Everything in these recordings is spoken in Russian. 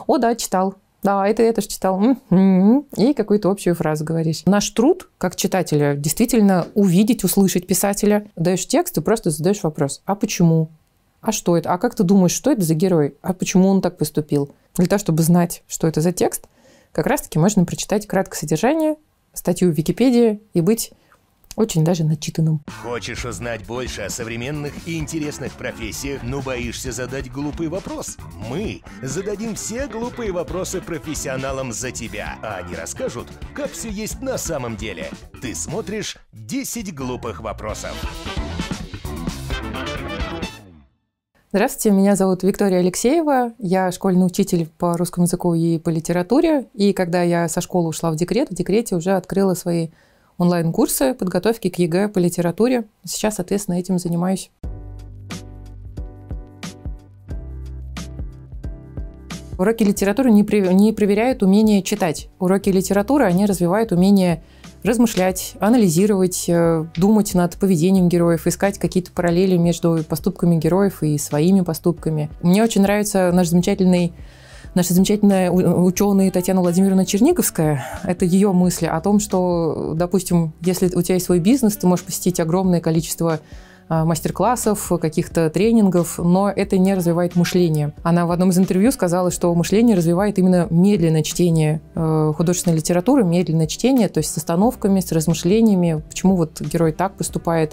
О, да, читал. Да, это я тоже читал. И какую-то общую фразу говоришь. Наш труд, как читателя, действительно увидеть, услышать писателя. Даешь текст и просто задаешь вопрос. А почему? А что это? А как ты думаешь, что это за герой? А почему он так поступил? Для того, чтобы знать, что это за текст, как раз-таки можно прочитать краткое содержание, статью в Википедии и быть очень даже начитанным. Хочешь узнать больше о современных и интересных профессиях, но боишься задать глупый вопрос? Мы зададим все глупые вопросы профессионалам за тебя, а они расскажут, как все есть на самом деле. Ты смотришь 10 глупых вопросов. Здравствуйте, меня зовут Виктория Алексеева, я школьный учитель по русскому языку и по литературе, и когда я со школы ушла в декрете уже открыла свои онлайн-курсы подготовки к ЕГЭ по литературе. Сейчас, соответственно, этим занимаюсь. Уроки литературы не проверяют умение читать. Уроки литературы, они развивают умение размышлять, анализировать, думать над поведением героев, искать какие-то параллели между поступками героев и своими поступками. Мне очень нравится наша замечательная ученая Татьяна Владимировна Черниговская. Это ее мысли о том, что, допустим, если у тебя есть свой бизнес, ты можешь посетить огромное количество мастер-классов, каких-то тренингов, но это не развивает мышление. Она в одном из интервью сказала, что мышление развивает именно медленное чтение художественной литературы, медленное чтение, то есть с остановками, с размышлениями, почему вот герой так поступает,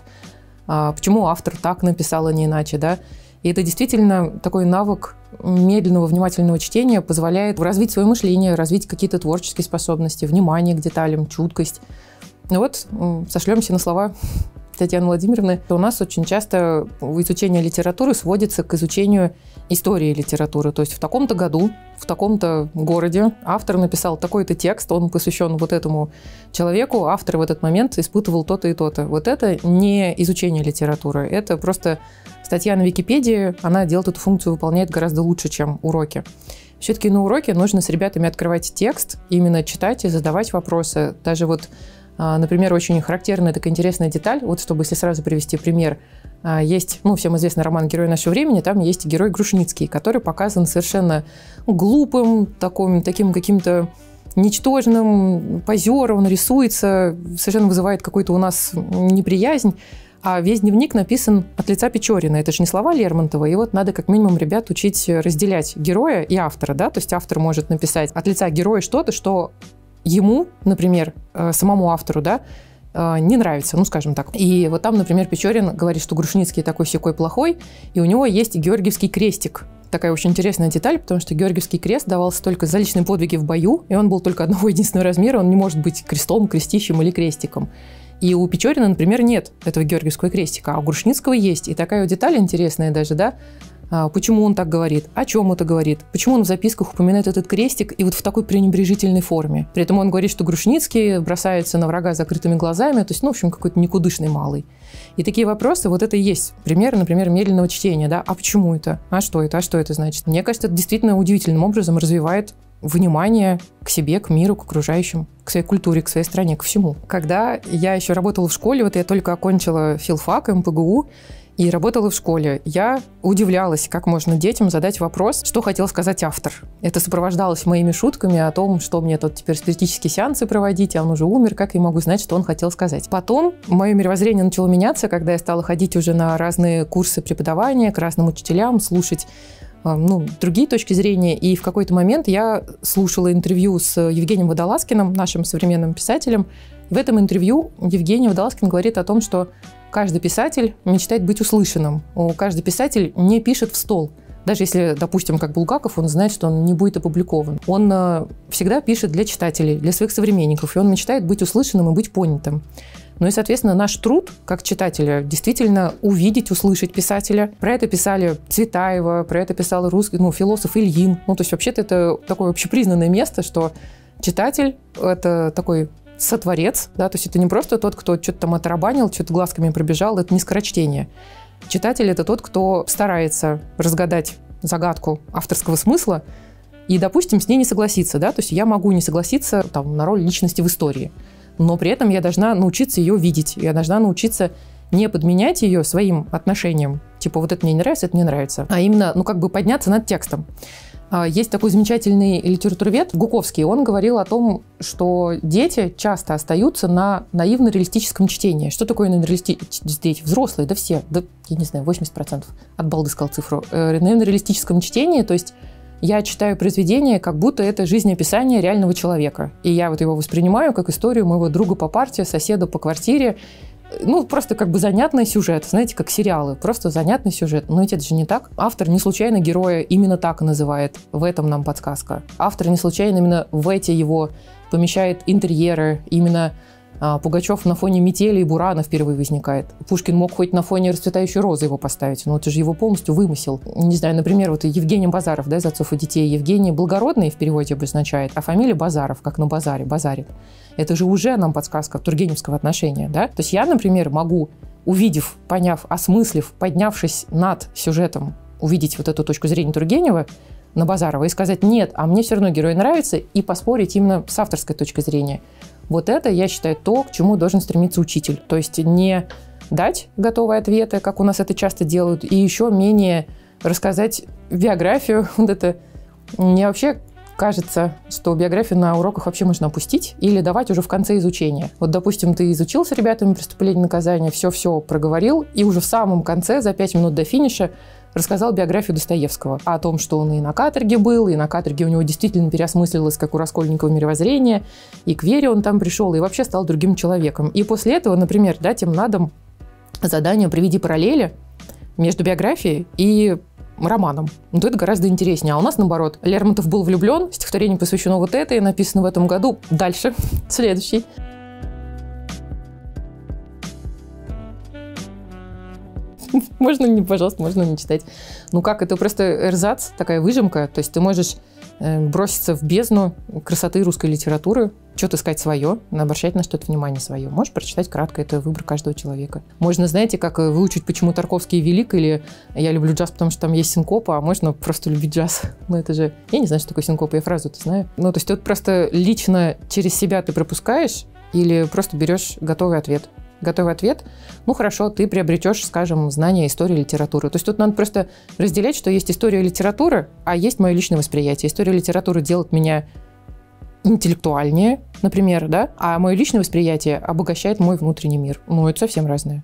почему автор так написал, а не иначе, да. И это действительно такой навык медленного, внимательного чтения позволяет развить свое мышление, развить какие-то творческие способности, внимание к деталям, чуткость. Ну вот, сошлемся на слова Татьяны Владимировны. У нас очень часто изучение литературы сводится к изучению истории литературы. То есть в таком-то году, в таком-то городе автор написал такой-то текст, он посвящен вот этому человеку, автор в этот момент испытывал то-то и то-то. Вот это не изучение литературы, это просто статья на Википедии, она делает эту функцию, выполняет гораздо лучше, чем уроки. Все-таки на уроке нужно с ребятами открывать текст, именно читать и задавать вопросы. Даже вот, например, очень характерная такая интересная деталь, вот чтобы если сразу привести пример, есть, всем известный роман «Герой нашего времени», там есть герой Грушницкий, который показан совершенно глупым, таким каким-то ничтожным, позером, он рисуется, совершенно вызывает какую-то у нас неприязнь. А весь дневник написан от лица Печорина. Это же не слова Лермонтова. И вот надо как минимум ребят учить разделять героя и автора. Да? То есть автор может написать от лица героя что-то, что ему, например, самому автору, да, не нравится, скажем так. И вот там, например, Печорин говорит, что Грушницкий такой-сякой плохой, и у него есть георгиевский крестик. Такая очень интересная деталь, потому что георгиевский крест давался только за личные подвиги в бою, и он был только одного единственного размера, он не может быть крестом, крестищем или крестиком. И у Печорина, например, нет этого георгиевского крестика, а у Грушницкого есть. И такая вот деталь интересная даже, да, почему он так говорит, о чем это говорит, почему он в записках упоминает этот крестик и вот в такой пренебрежительной форме. При этом он говорит, что Грушницкий бросается на врага с закрытыми глазами, то есть, в общем, какой-то никудышный малый. И такие вопросы, вот это и есть пример, например, медленного чтения, да, а почему это, а что это значит. Мне кажется, это действительно удивительным образом развивает внимание к себе, к миру, к окружающим, к своей культуре, к своей стране, к всему. Когда я еще работала в школе, вот я только окончила филфак, МПГУ, и работала в школе, я удивлялась, как можно детям задать вопрос, что хотел сказать автор. Это сопровождалось моими шутками о том, что мне тут теперь спиритические сеансы проводить, а он уже умер, как я могу знать, что он хотел сказать. Потом мое мировоззрение начало меняться, когда я стала ходить уже на разные курсы преподавания, к разным учителям, слушать другие точки зрения. И в какой-то момент я слушала интервью с Евгением Водолазкиным, нашим современным писателем. И в этом интервью Евгений Водолазкин говорит о том, что каждый писатель мечтает быть услышанным. Каждый писатель не пишет в стол. Даже если, допустим, как Булгаков, он знает, что он не будет опубликован. Он всегда пишет для читателей, для своих современников. И он мечтает быть услышанным и быть понятым. Ну и, соответственно, наш труд, как читателя, действительно увидеть, услышать писателя. Про это писали Цветаева, про это писал русский, философ Ильин. То есть вообще-то это такое общепризнанное место, что читатель – это такой сотворец, да, то есть это не просто тот, кто что-то там оторобанил, что-то глазками пробежал, это не скорочтение. Читатель – это тот, кто старается разгадать загадку авторского смысла и, допустим, с ней не согласиться, да, то есть я могу не согласиться на роль личности в истории, но при этом я должна научиться ее видеть, я должна научиться не подменять ее своим отношением, типа вот это мне не нравится, это мне нравится, а именно, подняться над текстом. Есть такой замечательный литературовед Гуковский. Он говорил о том, что дети часто остаются на наивно-реалистическом чтении. Что такое наивно-реалистические дети? Взрослые, да все, да, я не знаю, 80%. От балды сказал цифру. Наивно-реалистическом чтении, то есть я читаю произведение, как будто это жизнеописание реального человека. И я вот его воспринимаю как историю моего друга по парте, соседа по квартире. Ну, просто как бы занятный сюжет, знаете, как сериалы, просто занятный сюжет. Но ведь это же не так. Автор не случайно героя именно так и называет. В этом нам подсказка. Автор не случайно именно в эти его помещает интерьеры, именно Пугачев на фоне метели и бурана впервые возникает. Пушкин мог хоть на фоне расцветающей розы его поставить, но это же его полностью вымысел. Не знаю, например, вот Евгений Базаров, да, из «Отцов и детей». Евгений Благородный в переводе обозначает, а фамилия Базаров, как на базаре, базарит. Это же уже нам подсказка тургеневского отношения, да? То есть я, например, могу, увидев, поняв, осмыслив, поднявшись над сюжетом, увидеть вот эту точку зрения Тургенева на Базарова и сказать «нет, а мне все равно герой нравится», и поспорить именно с авторской точкой зрения. Вот это, я считаю, то, к чему должен стремиться учитель. То есть не дать готовые ответы, как у нас это часто делают, и еще менее рассказать биографию. Вот это мне вообще кажется, что биографию на уроках вообще можно опустить или давать уже в конце изучения. Вот, допустим, ты изучил с ребятами «Преступление и наказание», все-все проговорил, и уже в самом конце, за 5 минут до финиша, рассказал биографию Достоевского. О том, что он и на каторге был, и на каторге у него действительно переосмыслилось, как у Раскольникова, мировоззрение, и к вере он там пришел, и вообще стал другим человеком. И после этого, например, дать им на дом задание «Приведи параллели между биографией и романом». Ну, то это гораздо интереснее. А у нас, наоборот, Лермонтов был влюблен, стихотворение посвящено вот этой, написано в этом году. Дальше. Следующий. Можно не, пожалуйста, можно не читать. Ну как, это просто эрзац, такая выжимка. То есть ты можешь броситься в бездну красоты русской литературы, что-то искать свое, обращать на что-то внимание свое. Можешь прочитать кратко, это выбор каждого человека. Можно, знаете, как выучить, почему Тарковский велик, или я люблю джаз, потому что там есть синкопа, а можно просто любить джаз. Ну это же... Я не знаю, что такое синкопа, я фразу-то знаю. Ну то есть вот просто лично через себя ты пропускаешь или просто берешь готовый ответ. Готовый ответ, ну хорошо, ты приобретешь, скажем, знания истории литературы. То есть тут надо просто разделять, что есть история литературы, а есть мое личное восприятие. История литературы делает меня интеллектуальнее, например, да, а мое личное восприятие обогащает мой внутренний мир. Ну, это совсем разное.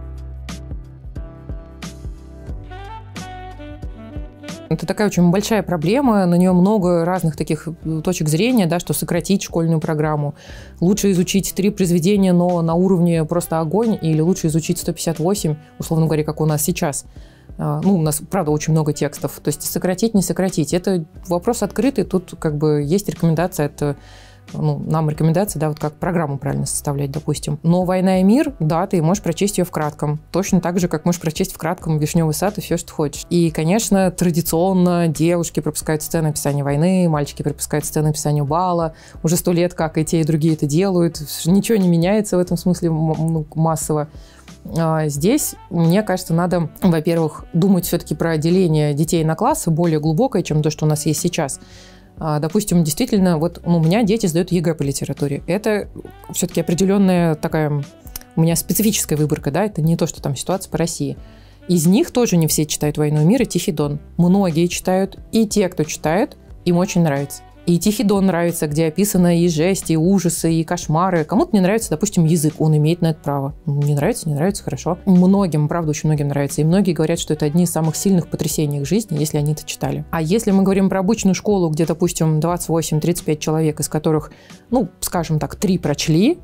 Это такая очень большая проблема, на нее много разных таких точек зрения, да, что сократить школьную программу. Лучше изучить 3 произведения, но на уровне просто огонь, или лучше изучить 158, условно говоря, как у нас сейчас. Ну, у нас, правда, очень много текстов. То есть сократить, не сократить. Это вопрос открытый, тут как бы есть рекомендация, это... Ну, нам рекомендация, да, вот как программу правильно составлять, допустим. Но «Война и мир», да, ты можешь прочесть ее в кратком. Точно так же, как можешь прочесть в кратком «Вишневый сад» и все, что хочешь. И, конечно, традиционно девушки пропускают сцены описания войны, мальчики пропускают сцены описания бала. Уже 100 лет, как и те, и другие это делают. Ничего не меняется в этом смысле массово. Здесь, мне кажется, надо, во-первых, думать все-таки про деление детей на классы более глубокое, чем то, что у нас есть сейчас. Допустим, действительно, вот у меня дети сдают ЕГЭ по литературе. Это все-таки определенная такая у меня специфическая выборка, да, это не то, что там ситуация по России. Из них тоже не все читают «Войну и мир» и «Тихий Дон». Многие читают, и те, кто читает, им очень нравится. И «Тихий Дон» нравится, где описано и жесть, и ужасы, и кошмары. Кому-то не нравится, допустим, язык, он имеет на это право. Не нравится, хорошо. Многим, правда, очень многим нравится. И многие говорят, что это одни из самых сильных потрясений их жизни, если они это читали. А если мы говорим про обычную школу, где, допустим, 28-35 человек, из которых, ну, скажем так, 3 прочли,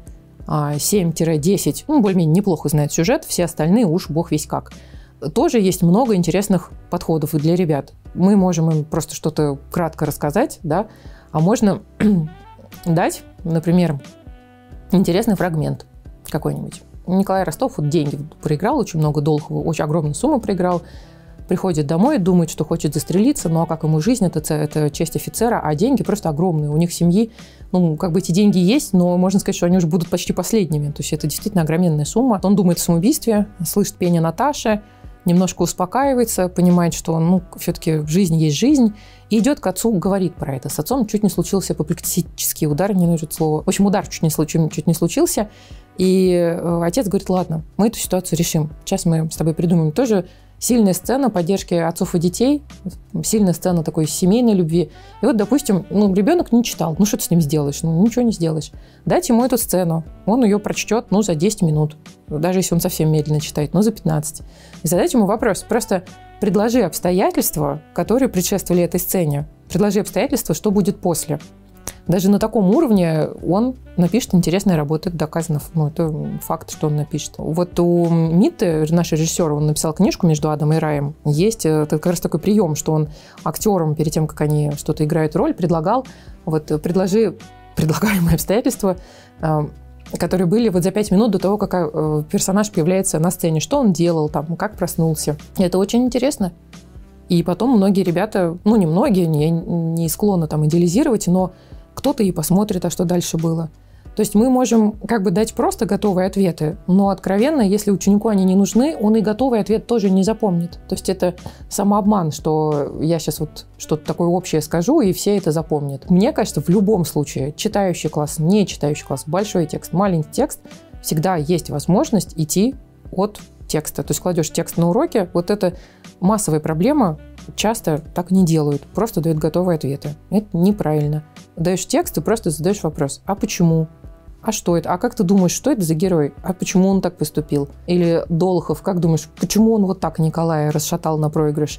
7-10, ну, более-менее неплохо знают сюжет, все остальные уж бог весь как. Тоже есть много интересных подходов и для ребят. Мы можем им просто что-то кратко рассказать, да, а можно дать, например, интересный фрагмент какой-нибудь. Николай Ростов вот деньги проиграл, очень много долгов, очень огромную сумму проиграл, приходит домой, думает, что хочет застрелиться, ну а как ему жизнь, это честь офицера, а деньги просто огромные. У них семьи, ну, как бы эти деньги есть, но можно сказать, что они уже будут почти последними. То есть это действительно огроменная сумма. Он думает о самоубийстве, слышит пение Наташи, немножко успокаивается, понимает, что, ну, все-таки в жизни есть жизнь, и идет к отцу, говорит про это. С отцом чуть не случился апоплексический удар, не нужно слово. В общем, удар чуть не случился, и отец говорит: ладно, мы эту ситуацию решим. Сейчас мы с тобой придумаем тоже сильная сцена поддержки отцов и детей, сильная сцена такой семейной любви. И вот, допустим, ребенок не читал, что ты с ним сделаешь? Ничего не сделаешь. Дать ему эту сцену, он ее прочтет, за 10 минут, даже если он совсем медленно читает, за 15. И задать ему вопрос, просто предложи обстоятельства, которые предшествовали этой сцене. Предложи обстоятельства, что будет после. Даже на таком уровне он напишет интересные работы, это доказано, это факт, что он напишет. Вот у Митты, наш режиссер, он написал книжку «Между адом и раем». Есть как раз такой прием, что он актерам, перед тем, как они что-то играют роль, предлагал, предложи предлагаемые обстоятельства, которые были за 5 минут до того, как персонаж появляется на сцене, что он делал, как проснулся. И это очень интересно. И потом многие ребята, не многие, не склонны идеализировать, но кто-то и посмотрит, а что дальше было. То есть мы можем дать просто готовые ответы, но откровенно, если ученику они не нужны, он и готовый ответ тоже не запомнит. То есть это самообман, что я сейчас что-то такое общее скажу, и все это запомнят. Мне кажется, в любом случае, читающий класс, не читающий класс, большой текст, маленький текст, всегда есть возможность идти от текста. То есть кладешь текст на уроке, это массовая проблема, часто так не делают, просто дают готовые ответы. Это неправильно. Даешь текст и просто задаешь вопрос: а почему? А что это? А как ты думаешь, что это за герой? А почему он так поступил? Или Долохов, как думаешь, почему он так Николая расшатал на проигрыш?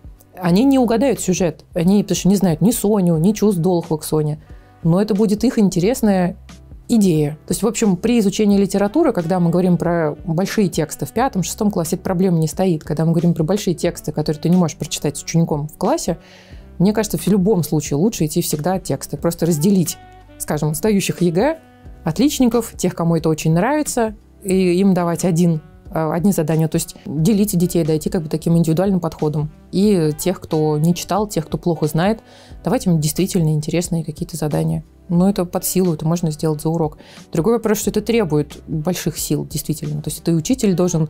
Они не угадают сюжет, потому что не знают ни Соню, ни чувств Долохова к Соне. Но это будет их интересная идея. То есть, в общем, при изучении литературы, когда мы говорим про большие тексты в 5-6 классе, эта проблема не стоит. Когда мы говорим про большие тексты, которые ты не можешь прочитать с учеником в классе, мне кажется, в любом случае лучше идти всегда от текста. Просто разделить, скажем, сдающих ЕГЭ, отличников, тех, кому это очень нравится, и им давать одни задания. То есть делить детей, дойти таким индивидуальным подходом. И тех, кто не читал, тех, кто плохо знает, давать им действительно интересные какие-то задания. Но это под силу, это можно сделать за урок. Другой вопрос, что это требует больших сил, действительно. То есть это и учитель должен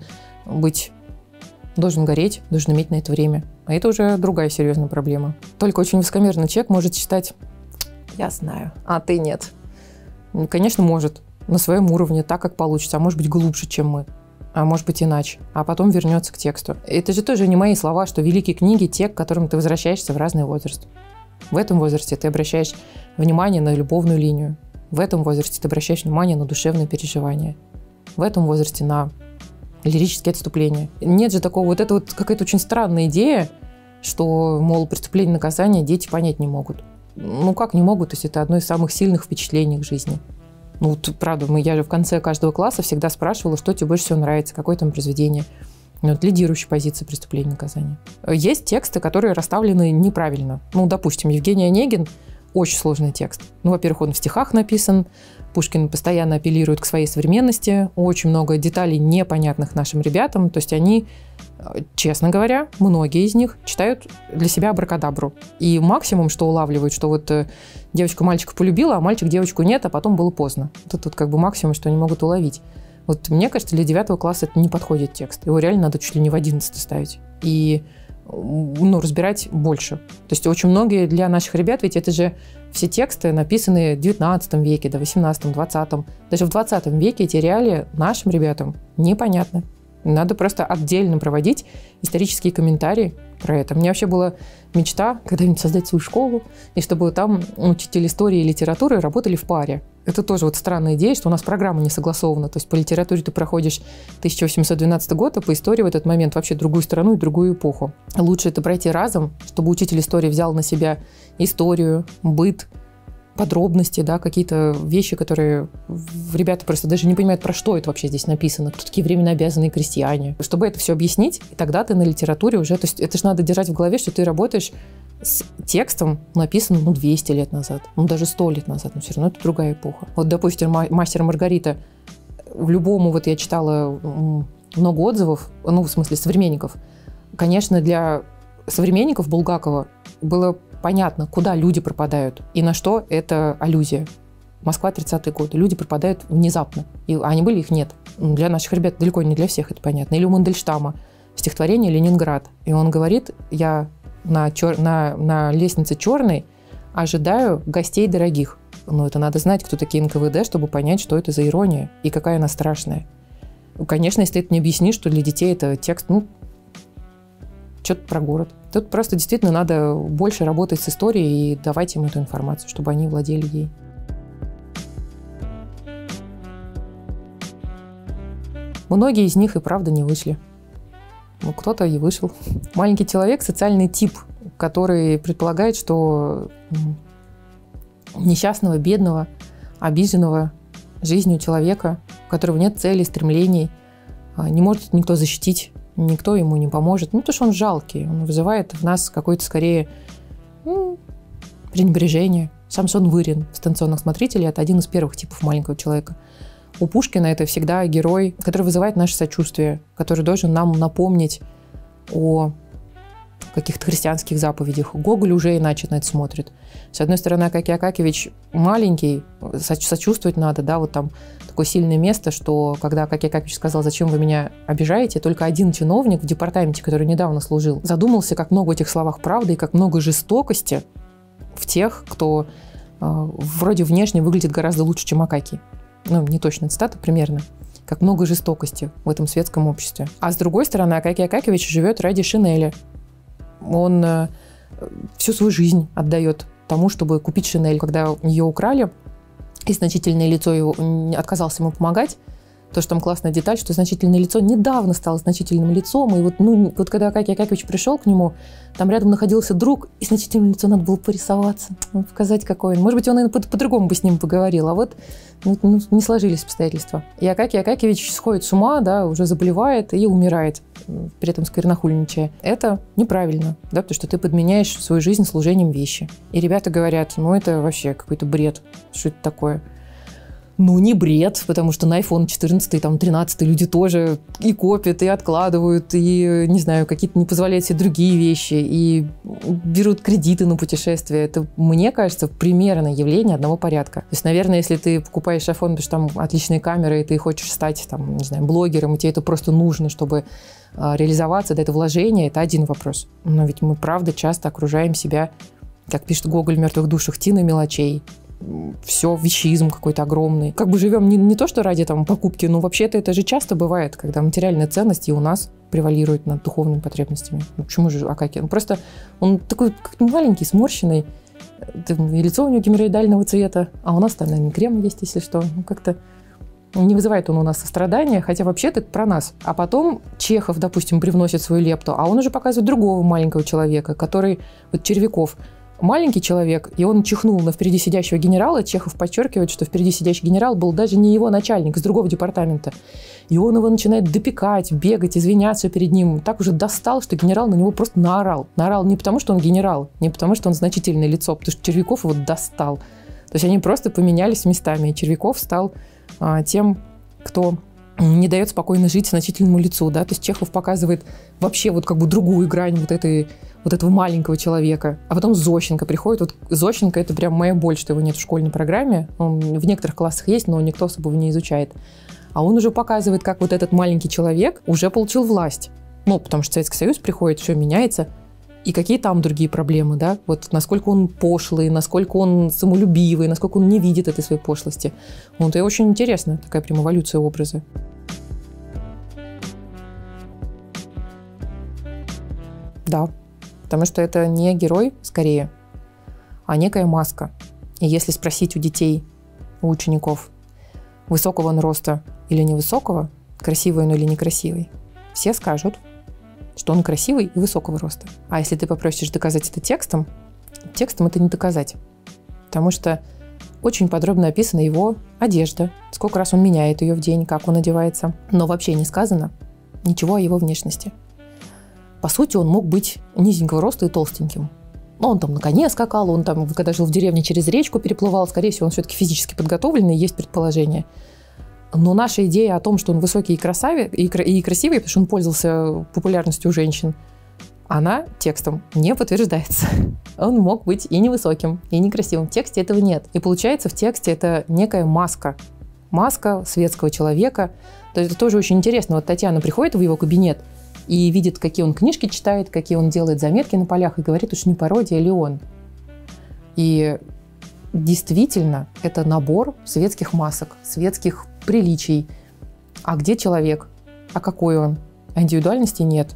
гореть, должен иметь на это время. А это уже другая серьезная проблема. Только очень высокомерный человек может считать: я знаю, а ты нет. Конечно, может. На своем уровне, так, как получится. А может быть, глубже, чем мы. А может быть, иначе. А потом вернется к тексту. Это же тоже не мои слова, что великие книги – те, к которым ты возвращаешься в разный возраст. В этом возрасте ты обращаешь внимание на любовную линию. В этом возрасте ты обращаешь внимание на душевные переживания. В этом возрасте на лирические отступления. Нет же такого, это какая-то очень странная идея, что, мол, преступление и наказание дети понять не могут. Как не могут? То есть это одно из самых сильных впечатлений в жизни. Правда, я же в конце каждого класса всегда спрашивала, что тебе больше всего нравится, какое там произведение. Лидирующая позиция преступления и наказания. Есть тексты, которые расставлены неправильно. Допустим, Евгений Онегин – очень сложный текст. Во-первых, он в стихах написан, Пушкин постоянно апеллирует к своей современности, очень много деталей непонятных нашим ребятам, то есть они, честно говоря, многие из них читают для себя абракадабру. И максимум, что улавливают, что девочка мальчика полюбила, а мальчик девочку нет, а потом было поздно. Это тут максимум, что они могут уловить. Мне кажется, для 9 класса это не подходит текст. Его реально надо чуть ли не в 11 ставить. И разбирать больше. То есть очень многие для наших ребят, ведь это же все тексты написаны в 19 веке, до 18, 20. Даже в 20 веке эти реалии нашим ребятам непонятны. Надо просто отдельно проводить исторические комментарии про это. У меня вообще была мечта когда-нибудь создать свою школу, и чтобы там учитель истории и литературы работали в паре. Это тоже странная идея, что у нас программа не согласована. То есть по литературе ты проходишь 1812 год, а по истории в этот момент вообще другую страну и другую эпоху. Лучше это пройти разом, чтобы учитель истории взял на себя историю, быт, подробности, какие-то вещи, которые ребята просто даже не понимают, про что это вообще здесь написано, кто такие временно обязанные крестьяне. Чтобы это все объяснить, и тогда ты на литературе уже... То есть это же надо держать в голове, что ты работаешь с текстом, написанным 200 лет назад, даже 100 лет назад, но все равно это другая эпоха. Допустим, «Мастер и Маргарита». В любом, я читала много отзывов, в смысле современников. Конечно, для современников Булгакова было понятно, куда люди пропадают и на что это аллюзия. Москва, 30-е годы. Люди пропадают внезапно. И они были, их нет. Для наших ребят далеко не для всех это понятно. Или у Мандельштама стихотворение «Ленинград». И он говорит: я на лестнице черной ожидаю гостей дорогих. Это надо знать, кто такие НКВД, чтобы понять, что это за ирония и какая она страшная. Конечно, если ты это не объяснишь, что для детей это текст, что-то про город. Тут просто действительно надо больше работать с историей и давать им эту информацию, чтобы они владели ей. Многие из них и правда не вышли. Ну, кто-то и вышел. Маленький человек – социальный тип, который предполагает, что несчастного, бедного, обиженного жизнью человека, у которого нет целей, стремлений, не может никто защитить, никто ему не поможет. Ну, потому что он жалкий, он вызывает в нас какое-то скорее пренебрежение. Самсон Вырин в «Станционных смотрителей» – это один из первых типов маленького человека. У Пушкина это всегда герой, который вызывает наше сочувствие, который должен нам напомнить о каких-то христианских заповедях. Гоголь уже иначе на это смотрит. С одной стороны, Акакий Акакиевич маленький, сочувствовать надо, да, вот там такое сильное место, что когда Акакий Акакиевич сказал, зачем вы меня обижаете, только один чиновник в департаменте, который недавно служил, задумался, как много в этих словах правды и как много жестокости в тех, кто вроде внешне выглядит гораздо лучше, чем Акакий. Ну, не точно цитата, примерно. Как много жестокости в этом светском обществе. А с другой стороны, Акакий Акакиевич живет ради Шинели. Он всю свою жизнь отдает тому, чтобы купить Шинель. Когда ее украли, и значительное лицо его отказался ему помогать, то, что там классная деталь, что значительное лицо недавно стало значительным лицом. И вот когда Акакий Акакиевич пришел к нему, там рядом находился друг, и значительное лицо надо было порисоваться, показать, какой он. Может быть, он и по-другому бы с ним поговорил, а вот не сложились обстоятельства. И Акакий Акакиевич сходит с ума, да, уже заболевает и умирает, при этом сквернохульничая. Это неправильно, да, потому что ты подменяешь свою жизнь служением вещи. И ребята говорят, ну это вообще какой-то бред, что это такое? Ну, не бред, потому что на iPhone 14, там, 13 люди тоже и копят, и откладывают, и, не знаю, какие-то не позволяют себе другие вещи, и берут кредиты на путешествия. Это, мне кажется, примерное явление одного порядка. То есть, наверное, если ты покупаешь iPhone, потому что там отличные камеры, и ты хочешь стать, там, не знаю, блогером, и тебе это просто нужно, чтобы реализоваться, да, это вложение, это один вопрос. Но ведь мы, правда, часто окружаем себя, как пишет Гоголь в «Мертвых душах», тиной мелочей. Все, вещизм какой-то огромный. Как бы живем не то, что ради там покупки, но вообще-то это же часто бывает, когда материальные ценности у нас превалируют над духовными потребностями. Ну, почему же Акакий? Просто он такой маленький, сморщенный, и лицо у него геморроидального цвета, а у нас там, наверное, крем есть, если что. Ну, как-то не вызывает он у нас сострадания, хотя вообще-то это про нас. А потом Чехов, допустим, привносит свою лепту, а он уже показывает другого маленького человека, который, вот Червяков, маленький человек, и он чихнул на впереди сидящего генерала. Чехов подчеркивает, что впереди сидящий генерал был даже не его начальник, из другого департамента. И он его начинает допекать, бегать, извиняться перед ним. Так уже достал, что генерал на него просто наорал. Наорал не потому, что он генерал, не потому, что он значительное лицо, потому что Червяков его достал. То есть они просто поменялись местами, и Червяков стал тем, кто не дает спокойно жить значительному лицу. Да? То есть Чехов показывает вообще вот как бы другую грань вот этого маленького человека. А потом Зощенко приходит. Вот Зощенко — это прям моя боль, что его нет в школьной программе. Он в некоторых классах есть, но никто особо его не изучает. А он уже показывает, как вот этот маленький человек уже получил власть. Ну, потому что Советский Союз приходит, все меняется. И какие там другие проблемы, да? Вот насколько он пошлый, насколько он самолюбивый, насколько он не видит этой своей пошлости. Вот это очень интересно, такая прям эволюция образа. Да. Потому что это не герой, скорее, а некая маска. И если спросить у детей, у учеников, высокого он роста или невысокого, красивый он или некрасивый, все скажут, что он красивый и высокого роста. А если ты попросишь доказать это текстом это не доказать. Потому что очень подробно описана его одежда, сколько раз он меняет ее в день, как он одевается. Но вообще не сказано ничего о его внешности. По сути, он мог быть низенького роста и толстеньким. Но он там на коне скакал, он там, когда жил в деревне, через речку переплывал. Скорее всего, он все-таки физически подготовленный, есть предположение. Но наша идея о том, что он высокий и красивый, потому что он пользовался популярностью у женщин, она текстом не подтверждается. Он мог быть и невысоким, и некрасивым. В тексте этого нет. И получается, в тексте это некая маска. Маска светского человека. То есть это тоже очень интересно. Вот Татьяна приходит в его кабинет и видит, какие он книжки читает, какие он делает заметки на полях, и говорит, уж не пародия ли он. И действительно, это набор светских масок, светских приличий. А где человек? А какой он? А индивидуальности нет.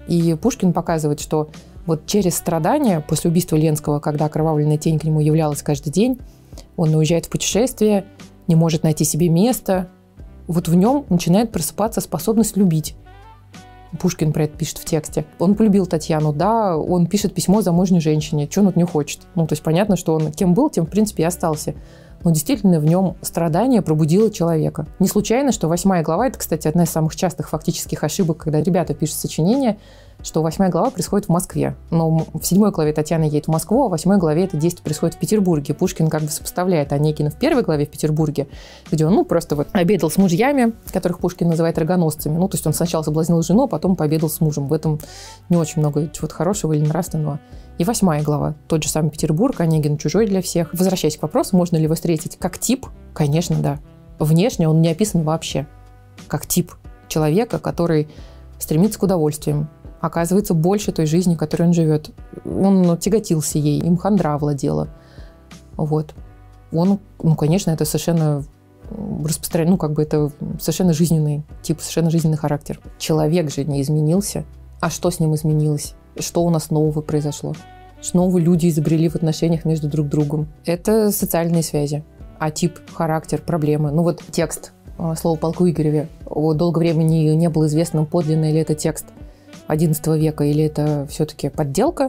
И Пушкин показывает, что вот через страдания после убийства Ленского, когда окровавленная тень к нему являлась каждый день, он уезжает в путешествие, не может найти себе места. Вот в нем начинает просыпаться способность любить. Пушкин про это пишет в тексте. Он полюбил Татьяну, да, он пишет письмо замужней женщине, что он от нее хочет. Ну, то есть понятно, что он кем был, тем, в принципе, и остался. Но действительно в нем страдание пробудило человека. Не случайно, что 8 глава, это, кстати, одна из самых частых фактических ошибок, когда ребята пишут сочинения, что 8 глава происходит в Москве. Но в 7 главе Татьяна едет в Москву, а в 8 главе это действие происходит в Петербурге. Пушкин как бы сопоставляет Онегина в 1 главе в Петербурге, где он, просто вот обедал с мужьями, которых Пушкин называет рогоносцами. Ну, то есть он сначала соблазнил жену, а потом пообедал с мужем. В этом не очень много чего-то хорошего или нравственного. И 8 глава. Тот же самый Петербург, Онегин чужой для всех. Возвращаясь к вопросу, можно ли его встретить как тип? Конечно, да. Внешне он не описан вообще. Как тип человека, который стремится к удовольствиям, оказывается больше той жизни, которой он живет. Он тяготился ей, им хандра овладела. Вот. Он, конечно, это совершенно распространен, это совершенно жизненный тип, совершенно жизненный характер. Человек же не изменился. А что с ним изменилось? Что у нас нового произошло? Что новые люди изобрели в отношениях между друг другом? Это социальные связи. А тип, характер, проблемы. Текст «Слово полку Игореве». Долгое время не было известно, подлинный ли это текст XI века или это все-таки подделка.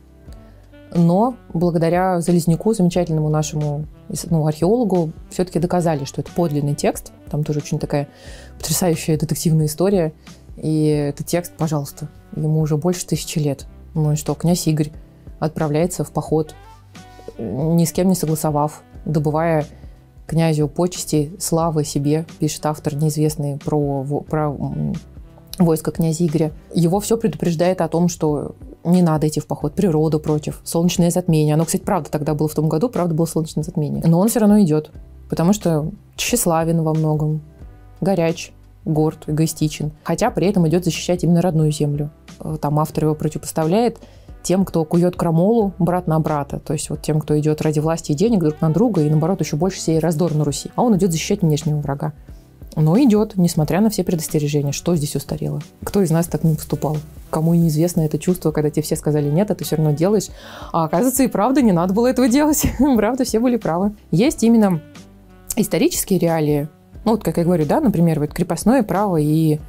Но благодаря Залезняку, замечательному нашему археологу, все-таки доказали, что это подлинный текст. Там тоже очень такая потрясающая детективная история. И этот текст, пожалуйста, ему уже больше 1000 лет. Ну и что, князь Игорь отправляется в поход, ни с кем не согласовав, добывая князю почести, славы себе, пишет автор неизвестный про войско князя Игоря. Его все предупреждает о том, что не надо идти в поход, природа против, солнечное затмение. Оно, кстати, правда тогда было в том году, правда было солнечное затмение. Но он все равно идет, потому что тщеславен во многом, горяч, горд, эгоистичен. Хотя при этом идет защищать именно родную землю. Там автор его противопоставляет тем, кто кует крамолу брат на брата. То есть тем, кто идет ради власти и денег друг на друга, и наоборот еще больше сеет раздор на Руси. А он идет защищать внешнего врага. Но идет, несмотря на все предостережения. Что здесь устарело? Кто из нас так не поступал? Кому неизвестно это чувство, когда тебе все сказали нет, а ты все равно делаешь. А оказывается, и правда не надо было этого делать. Правда, все были правы. Есть именно исторические реалии. Как я говорю, да, например, крепостное право и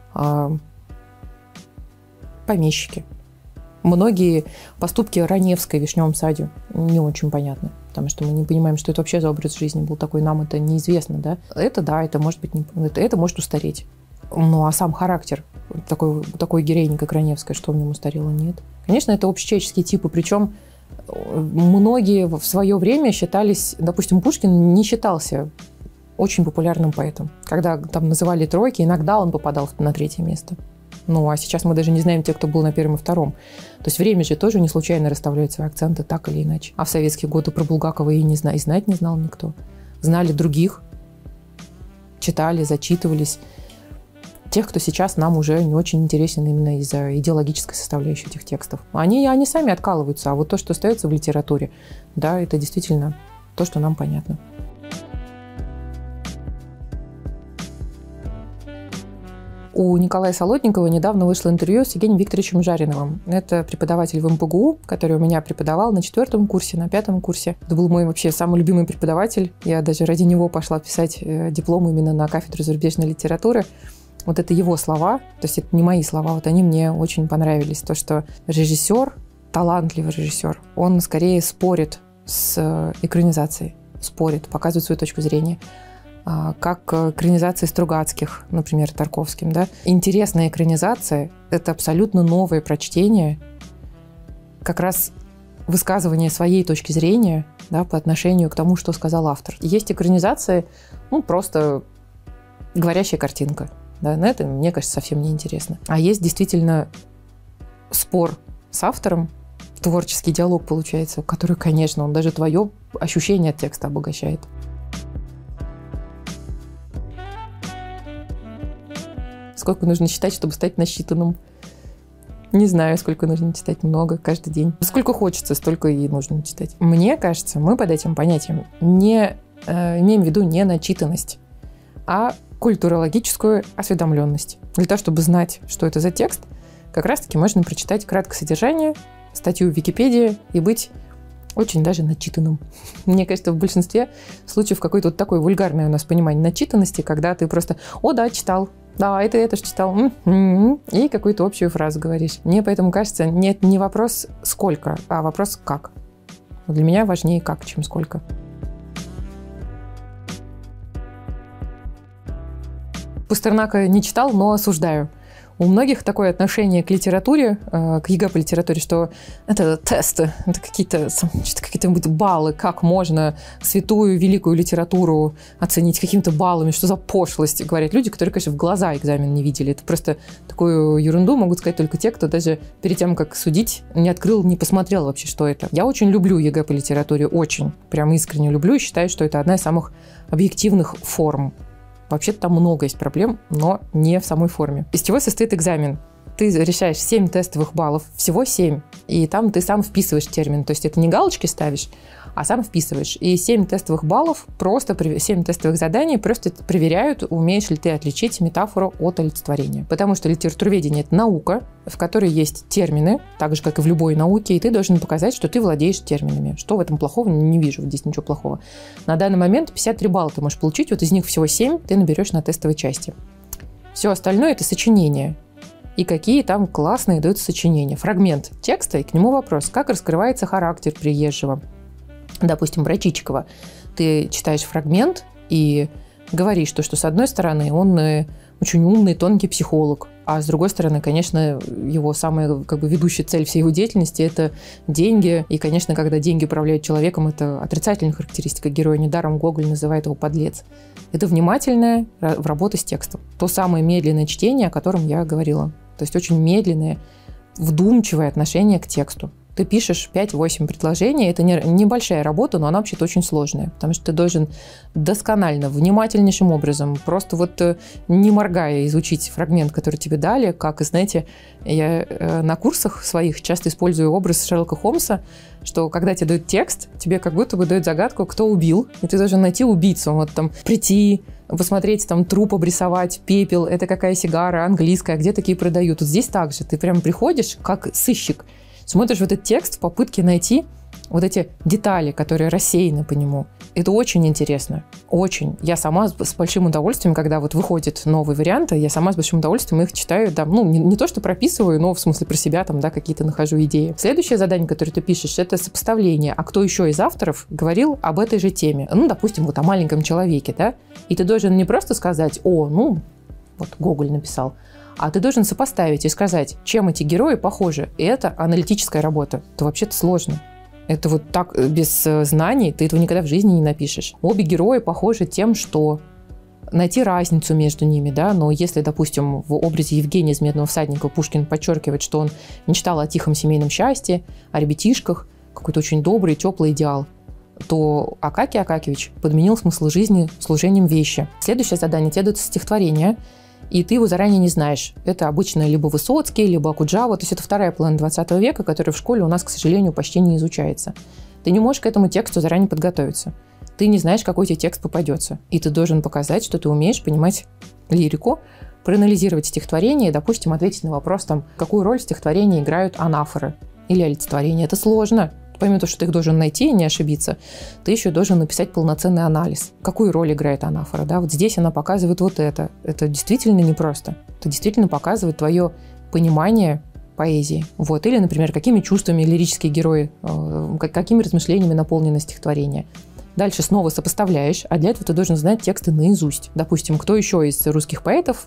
помещики. Многие поступки Раневской в Вишневом саде не очень понятны, потому что мы не понимаем, что это вообще за образ жизни был такой, нам это неизвестно, да. Это может быть, это может устареть. А сам характер такой героини, как Раневская, что в нем устарело, нет. Конечно, это общечеловеческие типы, причем многие в свое время считались, допустим, Пушкин не считался очень популярным поэтом. Когда там называли тройки, иногда он попадал на 3-е место. А сейчас мы даже не знаем тех, кто был на 1-м и 2-м. То есть время же тоже не случайно расставляет свои акценты так или иначе. А в советские годы про Булгакова и знать не знал никто. Знали других, читали, зачитывались. Тех, кто сейчас нам уже не очень интересен именно из-за идеологической составляющей этих текстов. Они сами откалываются, а то, что остается в литературе, да, это действительно то, что нам понятно. У Николая Солодникова недавно вышло интервью с Евгением Викторовичем Жариновым. Это преподаватель в МПГУ, который у меня преподавал на 4-м курсе, на 5-м курсе. Это был мой вообще самый любимый преподаватель. Я даже ради него пошла писать диплом именно на кафедру зарубежной литературы. Это его слова, то есть это не мои слова, они мне очень понравились. То, что режиссер, талантливый режиссер, он скорее спорит с экранизацией, показывает свою точку зрения. Как экранизации Стругацких, например, Тарковским. Да? Интересная экранизация – это абсолютно новое прочтение, как раз высказывание своей точки зрения, да, по отношению к тому, что сказал автор. Есть экранизации, просто говорящая картинка. Да? На это, мне кажется, совсем неинтересно. А есть действительно спор с автором, творческий диалог получается, который, конечно, он даже твое ощущение от текста обогащает. Сколько нужно читать, чтобы стать начитанным? Не знаю, сколько нужно читать. Много, каждый день. Сколько хочется, столько и нужно читать. Мне кажется, мы под этим понятием не имеем в виду не начитанность, а культурологическую осведомленность. Для того, чтобы знать, что это за текст, как раз-таки можно прочитать краткое содержание, статью в Википедии и быть очень даже начитанным. Мне кажется, в большинстве случаев какое-то вот такое вульгарное у нас понимание начитанности, когда ты просто «О, да, читал». Да, это же читал. И какую-то общую фразу говоришь. Мне поэтому кажется, нет, не вопрос сколько, а вопрос как. Для меня важнее как, чем сколько. Пастернака не читал, но осуждаю. У многих такое отношение к литературе, к ЕГЭ по литературе, что это тесты, это какие-то баллы, как можно святую, великую литературу оценить какими-то баллами, что за пошлость, говорят люди, которые, конечно, в глаза экзамен не видели. Это просто такую ерунду могут сказать только те, кто даже перед тем, как судить, не открыл, не посмотрел вообще, что это. Я очень люблю ЕГЭ по литературе, очень, прям искренне люблю и считаю, что это одна из самых объективных форм. Вообще-то там много есть проблем, но не в самой форме. Из чего состоит экзамен? Ты решаешь 7 тестовых баллов, всего 7, и там ты сам вписываешь термин. То есть это не галочки ставишь, а сам вписываешь. И 7 тестовых баллов, 7 тестовых заданий просто проверяют, умеешь ли ты отличить метафору от олицетворения. Потому что литературоведение – это наука, в которой есть термины, так же, как и в любой науке, и ты должен показать, что ты владеешь терминами. Что в этом плохого? Не вижу здесь ничего плохого. На данный момент 53 балла ты можешь получить, вот из них всего 7 ты наберешь на тестовой части. Все остальное – это сочинение. И какие там классные дают сочинения. Фрагмент текста, и к нему вопрос, как раскрывается характер приезжего. Допустим, про Чичикова. Ты читаешь фрагмент и говоришь, что с одной стороны он очень умный, тонкий психолог, а с другой стороны, конечно, его самая ведущая цель всей его деятельности – это деньги. И, конечно, когда деньги управляют человеком, это отрицательная характеристика героя. Недаром Гоголь называет его подлец. Это внимательная работа с текстом. То самое медленное чтение, о котором я говорила. То есть очень медленное, вдумчивое отношение к тексту. Ты пишешь 5-8 предложений, это небольшая работа, но она вообще-то очень сложная, потому что ты должен досконально, внимательнейшим образом, просто не моргая изучить фрагмент, который тебе дали, как, знаете, я на курсах своих часто использую образ Шерлока Холмса, что когда тебе дают текст, тебе как будто бы дают загадку, кто убил, и ты должен найти убийцу, прийти, посмотреть, труп обрисовать, пепел, это какая сигара, английская, где такие продают. Вот здесь так же, ты прям приходишь, как сыщик, смотришь в этот текст в попытке найти вот эти детали, которые рассеяны по нему. Это очень интересно. Очень. Я сама с большим удовольствием, когда выходят новые варианты, я сама с большим удовольствием их читаю. Да, не то, что прописываю, но в смысле про себя какие-то нахожу идеи. Следующее задание, которое ты пишешь, это сопоставление. А кто еще из авторов говорил об этой же теме? Допустим, о маленьком человеке, да? И ты должен не просто сказать, Гоголь написал, а ты должен сопоставить и сказать, чем эти герои похожи. И это аналитическая работа. Это вообще-то сложно. Это так, без знаний, ты этого никогда в жизни не напишешь. Обе герои похожи тем, что найти разницу между ними, да, но если, допустим, в образе Евгения из «Медного всадника» Пушкин подчеркивает, что он мечтал о тихом семейном счастье, о ребятишках, какой-то очень добрый, теплый идеал, то Акакий Акакевич подменил смысл жизни служением вещи. Следующее задание тебе дается стихотворение, и ты его заранее не знаешь. Это обычно либо Высоцкий, либо Окуджава. То есть это вторая половина 20 века, которая в школе у нас, к сожалению, почти не изучается. Ты не можешь к этому тексту заранее подготовиться. Ты не знаешь, какой тебе текст попадется. И ты должен показать, что ты умеешь понимать лирику, проанализировать стихотворение и, допустим, ответить на вопрос, какую роль в стихотворении играют анафоры или олицетворения. Это сложно. Помимо того, что ты их должен найти и не ошибиться, ты еще должен написать полноценный анализ. Какую роль играет анафора? Да? Здесь она показывает это. Это действительно непросто. Это действительно показывает твое понимание поэзии. Или, например, какими чувствами лирические герои, какими размышлениями наполнено стихотворение. Дальше снова сопоставляешь, а для этого ты должен знать тексты наизусть. Допустим, кто еще из русских поэтов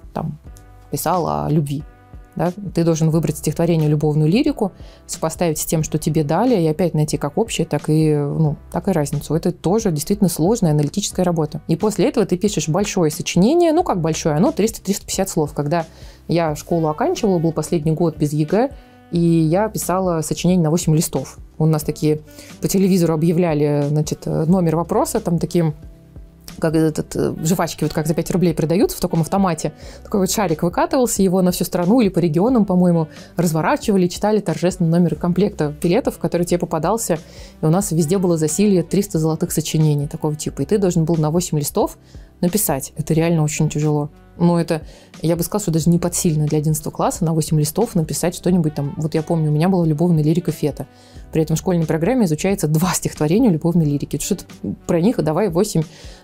писал о любви? Да? Ты должен выбрать стихотворение, любовную лирику, сопоставить с тем, что тебе дали, и опять найти как общее, так и разницу. Это тоже действительно сложная аналитическая работа. И после этого ты пишешь большое сочинение, как большое, оно 300-350 слов. Когда я школу оканчивала, был последний год без ЕГЭ, и я писала сочинение на 8 листов. У нас такие по телевизору объявляли, номер вопроса, такие как жвачки, как за 5 рублей продаются в таком автомате. Такой шарик выкатывался, его на всю страну или по регионам, по-моему, разворачивали, читали торжественный номер комплекта билетов, который тебе попадался. И у нас везде было засилье 300 золотых сочинений такого типа. И ты должен был на 8 листов написать. Это реально очень тяжело. Но это, я бы сказала, что даже не подсильно для 11 класса на 8 листов написать что-нибудь там. Вот я помню, у меня была любовная лирика Фета. При этом в школьной программе изучается 2 стихотворения любовной лирики. Что-то про них, давай 8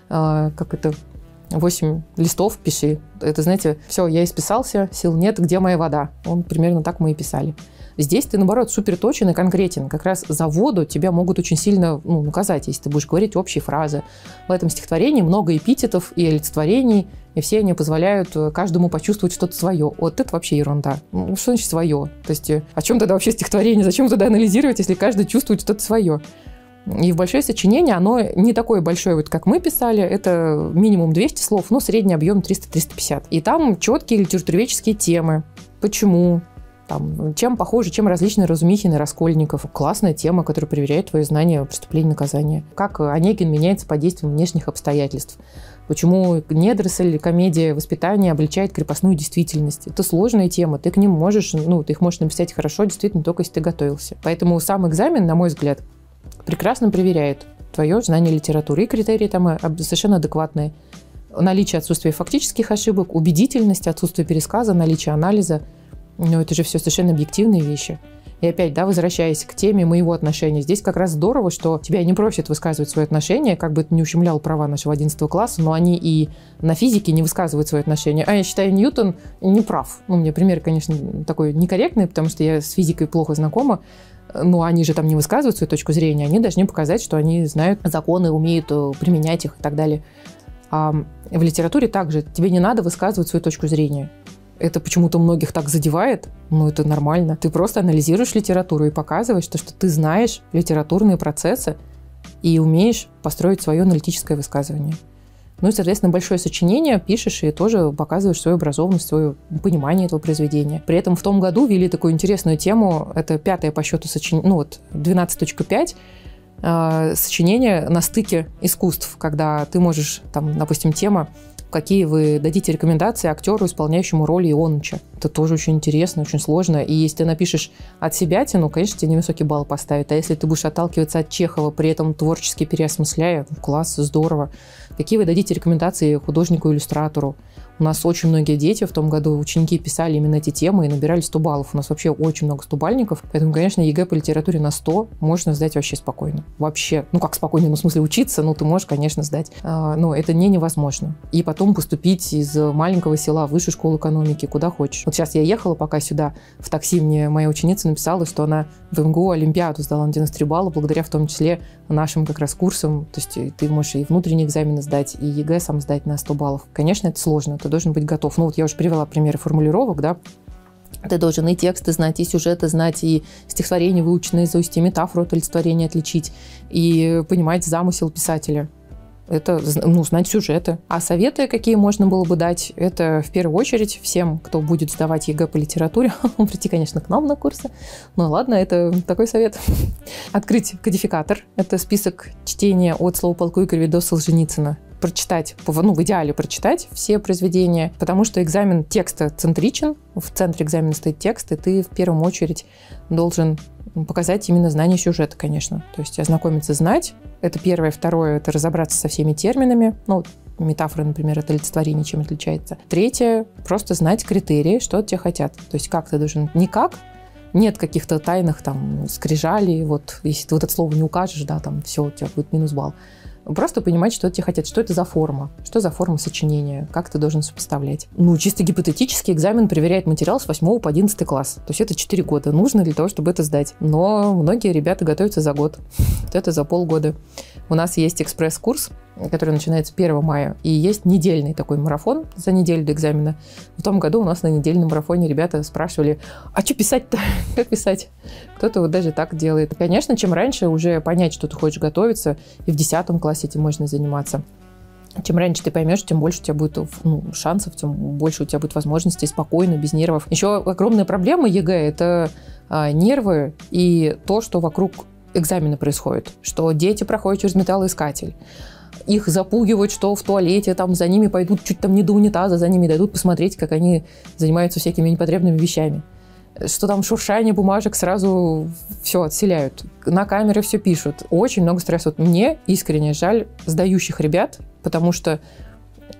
листов пиши. Это, знаете, все, я исписался, сил нет, где моя вода? Он примерно так мы и писали. Здесь ты, наоборот, супер точен и конкретен. Как раз за воду тебя могут очень сильно наказать, если ты будешь говорить общие фразы. В этом стихотворении много эпитетов и олицетворений, и все они позволяют каждому почувствовать что-то свое. Вот это вообще ерунда. Что значит свое? То есть о чем тогда вообще стихотворение? Зачем тогда анализировать, если каждый чувствует что-то свое? И в большое сочинение оно не такое большое, вот как мы писали, это минимум 200 слов, но средний объем 300-350. И там четкие литературоведческие темы. Почему? Там, чем похожи, чем различны Разумихин и Раскольников. Классная тема, которая проверяет твое знание преступления и наказания. Как Онегин меняется под действием внешних обстоятельств. Почему недоросль, комедия воспитания обличает крепостную действительность. Это сложные темы, ты к ним можешь, ты их можешь написать хорошо, действительно, только если ты готовился. Поэтому сам экзамен, на мой взгляд, прекрасно проверяет твое знание литературы. И критерии там совершенно адекватные. Наличие отсутствия фактических ошибок, убедительность, отсутствие пересказа, наличие анализа. Но это же все совершенно объективные вещи. И опять, возвращаясь к теме моего отношения, здесь как раз здорово, что тебя не просят высказывать свои отношения, как бы это не ущемляло права нашего 11 класса, но они и на физике не высказывают свои отношения. А я считаю, Ньютон не прав. У меня пример, конечно, такой некорректный, потому что я с физикой плохо знакома. Но они же там не высказывают свою точку зрения, они должны показать, что они знают законы, умеют применять их и так далее. А в литературе также тебе не надо высказывать свою точку зрения. Это почему-то многих так задевает, но это нормально. Ты просто анализируешь литературу и показываешь, что ты знаешь литературные процессы и умеешь построить свое аналитическое высказывание. Ну и, соответственно, большое сочинение пишешь и тоже показываешь свою образованность, свое понимание этого произведения. При этом в том году ввели такую интересную тему, это 5-е по счету сочинение, 12.5, сочинение на стыке искусств, когда ты можешь, там, допустим, тема, какие вы дадите рекомендации актеру, исполняющему роль Ионыча. Это тоже очень интересно, очень сложно. И если ты напишешь от себятину, конечно, тебе невысокий балл поставят. А если ты будешь отталкиваться от Чехова, при этом творчески переосмысляя, класс, здорово. Какие вы дадите рекомендации художнику-иллюстратору? У нас очень многие дети в том году, ученики писали именно эти темы и набирали 100 баллов. У нас вообще очень много стобальников. Поэтому, конечно, ЕГЭ по литературе на 100 можно сдать вообще спокойно. Вообще, как спокойно, в смысле учиться, ты можешь, конечно, сдать. Но это невозможно. И потом поступить из маленького села в высшую школу экономики, куда хочешь. Вот сейчас я ехала пока сюда, в такси мне моя ученица написала, что она в МГУ Олимпиаду сдала на 93 балла, благодаря в том числе нашим как раз курсам. То есть ты можешь и внутренние экзамены сдать, и ЕГЭ сам сдать на 100 баллов. Конечно, это сложно, ты должен быть готов. Я уже привела примеры формулировок, Ты должен и тексты знать, и сюжеты знать, и стихотворение выучить наизусть, и метафору от олицетворения отличить, и понимать замысел писателя. Это, знать сюжеты. А советы, какие можно было бы дать, это в первую очередь всем, кто будет сдавать ЕГЭ по литературе, прийти, конечно, к нам на курсы. Ладно, это такой совет. Открыть кодификатор. Это список чтения от слова полку Игоря до Солженицына. Прочитать, в идеале прочитать все произведения, потому что экзамен текста центричен, в центре экзамена стоит текст, и ты в первую очередь должен показать именно знание сюжета, конечно. То есть ознакомиться, знать. Это первое. Второе – это разобраться со всеми терминами. Метафора, например, это олицетворение, чем отличается. Третье – просто знать критерии, что от тебя хотят. То есть как ты должен... Никак. Нет каких-то тайных скрижалей. Если ты это слово не укажешь, все, у тебя будет минус балл. Просто понимать, что от тебя хотят, что это за форма, что за форма сочинения, как ты должен сопоставлять. Чисто гипотетически экзамен проверяет материал с 8 по 11 класс. То есть это 4 года нужно для того, чтобы это сдать. Но многие ребята готовятся за год. Это за полгода. У нас есть экспресс-курс, который начинается 1 мая, и есть недельный такой марафон за неделю до экзамена. В том году у нас на недельном марафоне ребята спрашивали, а что писать-то? Как писать? Кто-то даже так делает. Конечно, чем раньше уже понять, что ты хочешь готовиться, и в 10 классе этим можно заниматься. Чем раньше ты поймешь, тем больше у тебя будет шансов, тем больше у тебя будет возможностей спокойно, без нервов. Еще огромная проблема ЕГЭ – это нервы и то, что вокруг экзамена происходит. Что дети проходят через металлоискатель. Их запугивают, что в туалете за ними пойдут чуть не до унитаза, за ними дойдут посмотреть, как они занимаются всякими непотребными вещами. Что шуршание бумажек сразу все отселяют. На камеры все пишут. Очень много стресса. Мне искренне жаль сдающих ребят, потому что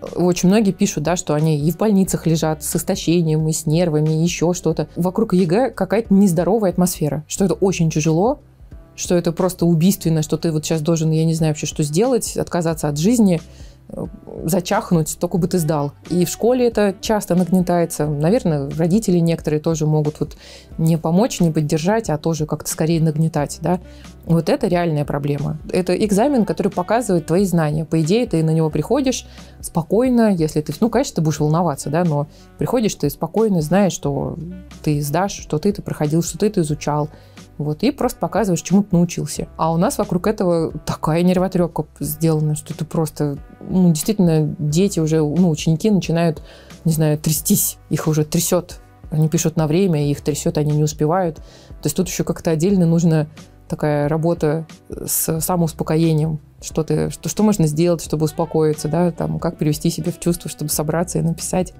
Очень многие пишут, да, что они и в больницах лежат с истощением, и с нервами, и еще что-то. Вокруг ЕГЭ какая-то нездоровая атмосфера, что это очень тяжело, что это просто убийственно, что ты вот сейчас должен, я не знаю вообще, что сделать, отказаться от жизни, зачахнуть, только бы ты сдал. И в школе это часто нагнетается. Наверное, родители некоторые тоже могут вот не помочь, не поддержать, а тоже как-то скорее нагнетать. Да? Вот это реальная проблема. Это экзамен, который показывает твои знания. По идее, ты на него приходишь спокойно, если ты... Ну, конечно, ты будешь волноваться, да, но приходишь ты спокойно, знаешь, что ты сдашь, что ты проходил, что ты изучал. Вот, и просто показываешь, чему ты научился. А у нас вокруг этого такая нервотрепка сделана, что ты просто... Ну, действительно, дети уже, ученики начинают, не знаю, трястись. Их уже трясет. Они пишут на время, их трясет, они не успевают. То есть тут еще как-то отдельно нужна такая работа с самоуспокоением. Что можно сделать, чтобы успокоиться, да, там, как привести себя в чувство, чтобы собраться и написать.